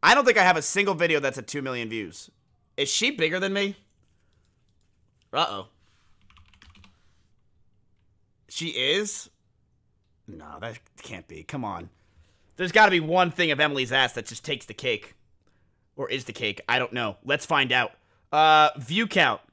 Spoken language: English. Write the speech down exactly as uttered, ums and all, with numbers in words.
I don't think I have a single video that's at two million views. Is she bigger than me? Uh-oh. She is? No, that can't be. Come on. There's got to be one thing of Emily's ass that just takes the cake. Or is the cake. I don't know. Let's find out. Uh, view count.